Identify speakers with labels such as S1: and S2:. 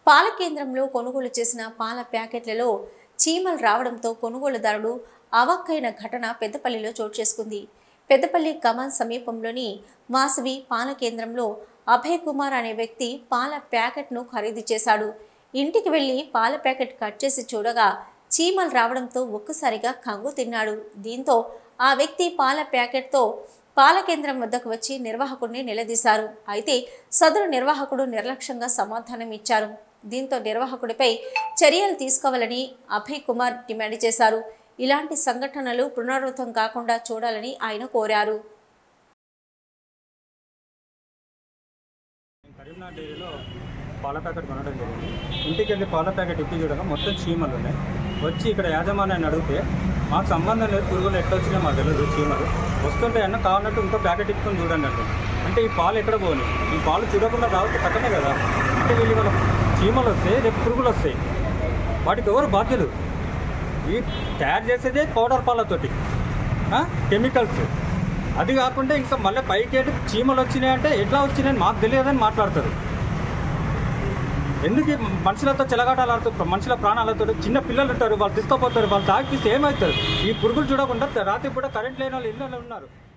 S1: పాల కేంద్రంలో కొనుగోలు చేసిన పాల ప్యాకెట్లలో చీమలు రావడంతో కొనుగోలుదారుడు అవాక్కైన ఘటన పెద్దపల్లిలో చోటు చేసుకుంది. పెద్దపల్లి కమాన్ సమీపంలోని వాసవి పాల కేంద్రంలో అభయ్ కుమార్ అనే వ్యక్తి పాల ప్యాకెట్ను ఖరీదు చేశాడు. ఇంటికి వెళ్లి పాల ప్యాకెట్ కట్ చేసి చూడగా చీమలు రావడంతో ఒక్కసారిగా కంగు తిన్నాడు. దీంతో ఆ వ్యక్తి పాల ప్యాకెట్తో పాల కేంద్రం వద్దకు వచ్చి నిర్వాహకుడిని నిలదీశారు. అయితే సదరు నిర్వాహకుడు నిర్లక్ష్యంగా సమాధానం ఇచ్చారు. దీంతో నిర్వాహకుడిపై చర్యలు తీసుకోవాలని అభయ్ కుమార్ డిమాండ్ చేశారు. ఇలాంటి సంఘటనలు పునరావృతం కాకుండా చూడాలని ఆయన కోరారు.
S2: కరీంనగర్ డైరీలో పాల ప్యాకెట్ కొనడం జరిగింది. ఇంటికి వెళ్ళి పాల ప్యాకెట్ ఇప్పి చూడగా మొత్తం చీమలు ఉన్నాయి. వచ్చి ఇక్కడ యాజమాన్యాన్ని అడిగితే మాకు సంబంధం లేదు, పురుగులు ఎట్లా వచ్చినా మాకు తెలియదు, చీమలు వస్తుంటే అన్న కావాలంటే ఇంకో ప్యాకెట్ ఇప్పుకొని చూడండి అంటే ఈ పాలు ఎక్కడ పోని, ఈ పాలు చూడకుండా రావచ్చు కట్టనే కదా. అంటే వీళ్ళు వాళ్ళ చీమలు వస్తాయి, రేపు పురుగులు వస్తాయి, వాటికి ఎవరు బాధ్యులు? ఈ తయారు చేసేదే పౌడర్ పాలతోటి కెమికల్స్. అది కాకుండా ఇంకా మళ్ళీ పైకి చీమలు వచ్చినాయంటే ఎట్లా వచ్చినాయని మాకు తెలియదని మాట్లాడతారు. ఎందుకు మనుషులతో చెలగాటాలు ఆడుతూ మనుషుల ప్రాణాలతో చిన్న పిల్లలు ఉంటారు, వాళ్ళు తీసుకుపోతారు, వాళ్ళు తాగిపిస్తే ఏమవుతారు? ఈ పురుగులు చూడకుండా రాత్రి పూట కరెంట్ లేని వాళ్ళు ఇళ్ళలో ఉన్నారు.